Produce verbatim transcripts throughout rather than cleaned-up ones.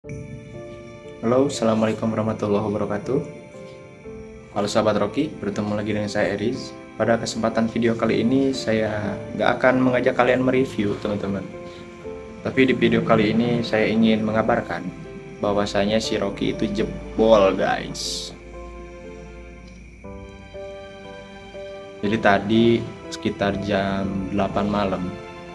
Halo, assalamualaikum warahmatullahi wabarakatuh. Halo sahabat Rocky, bertemu lagi dengan saya Eris. Pada kesempatan video kali ini saya nggak akan mengajak kalian mereview teman-teman. Tapi di video kali ini saya ingin mengabarkan bahwasanya si Rocky itu jebol guys. Jadi tadi sekitar jam delapan malam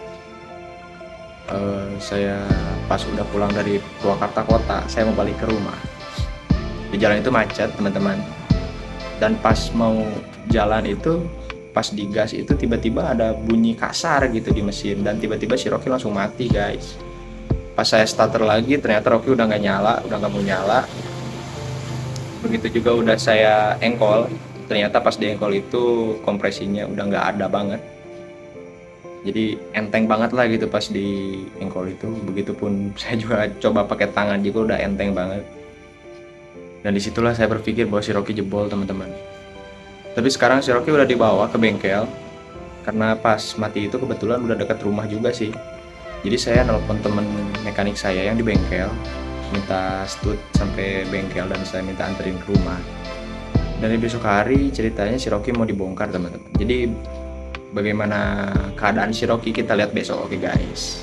Uh, saya pas udah pulang dari Purwakarta kota, saya mau balik ke rumah. Di jalan itu macet teman-teman, dan pas mau jalan itu, pas digas itu tiba-tiba ada bunyi kasar gitu di mesin, dan tiba-tiba si Rocky langsung mati guys. Pas saya starter lagi, ternyata Rocky udah nggak nyala, udah nggak mau nyala. Begitu juga udah saya engkol, ternyata pas di engkol itu kompresinya udah nggak ada banget. Jadi enteng banget lah gitu pas di engkol itu. Begitupun saya juga coba pakai tangan juga udah enteng banget. Dan disitulah saya berpikir bahwa si Rocky jebol teman-teman. Tapi sekarang si Rocky udah dibawa ke bengkel, karena pas mati itu kebetulan udah dekat rumah juga sih. Jadi saya nelpon temen mekanik saya yang di bengkel, minta stud sampai bengkel dan saya minta anterin ke rumah. Dan di besok hari ceritanya si Rocky mau dibongkar teman-teman. Jadi bagaimana keadaan si Rocky kita lihat besok. Oke guys.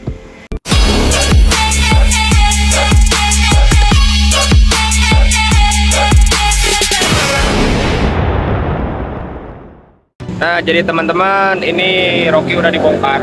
Nah jadi teman-teman, ini Rocky udah dibongkar.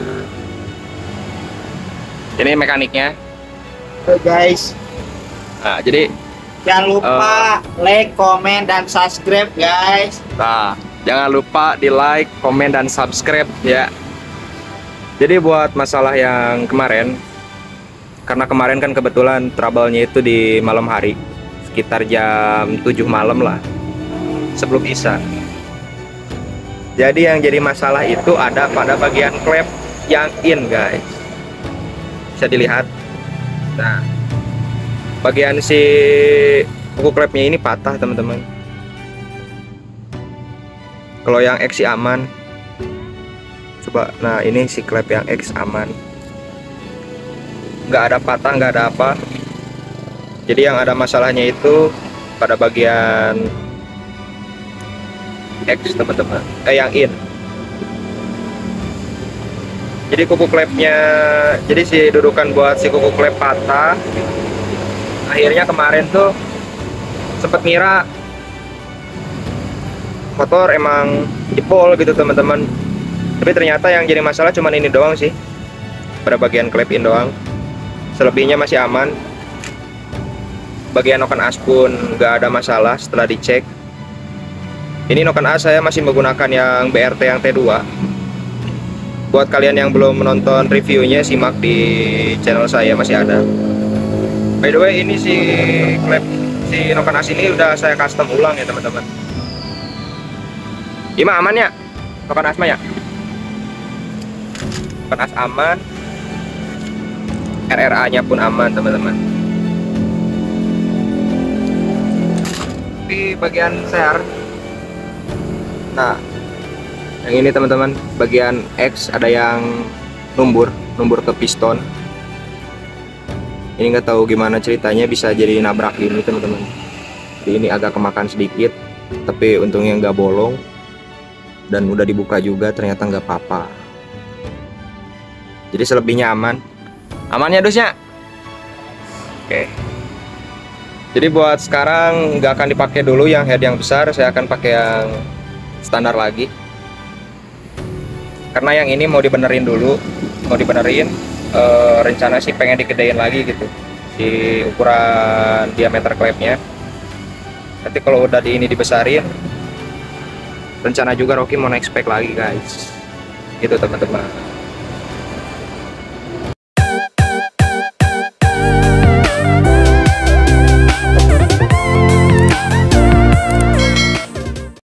Ini mekaniknya. Oke guys, Nah jadi jangan lupa like, komen, dan subscribe guys. Nah, jangan lupa di like, komen, dan subscribe ya. Jadi buat masalah yang kemarin, karena kemarin kan kebetulan trouble-nya itu di malam hari, sekitar jam tujuh malam lah, sebelum isya. Jadi yang jadi masalah itu ada pada bagian klep yang in guys. Bisa dilihat. Nah, bagian si kuku klepnya ini patah teman-teman. Kalau yang X sih aman. Coba, nah ini si klep yang X aman, nggak ada patah, nggak ada apa. Jadi yang ada masalahnya itu pada bagian X teman-teman, eh yang in. Jadi kuku klepnya, jadi si dudukan buat si kuku klep patah. Akhirnya kemarin tuh sempet ngira motor emang jebol gitu teman-teman, tapi ternyata yang jadi masalah cuman ini doang sih, pada bagian klep in doang. Selebihnya masih aman. Bagian noken as pun nggak ada masalah setelah dicek. Ini noken as saya masih menggunakan yang B R T yang T dua. Buat kalian yang belum menonton reviewnya, simak di channel saya, masih ada. By the way, ini si klep si noken as ini udah saya custom ulang ya teman-teman. Ima aman ya, noken as mah ya. Noken as aman, R R A nya pun aman teman-teman. Di bagian ser, nah yang ini teman-teman, bagian X ada yang numbur, numbur ke piston. Ini nggak tahu gimana ceritanya bisa jadi nabrak ini teman-teman. Ini agak kemakan sedikit, tapi untungnya nggak bolong. Dan udah dibuka juga, ternyata nggak apa-apa. Jadi selebihnya aman. Amannya dusnya. Oke. Jadi buat sekarang nggak akan dipakai dulu yang head yang besar, saya akan pakai yang standar lagi. Karena yang ini mau dibenerin dulu, mau dibenerin. E, rencana sih pengen digedein lagi gitu, di ukuran diameter klepnya. Nanti kalau udah di ini dibesarin, rencana juga Rocky mau naik spek lagi guys, gitu teman-teman.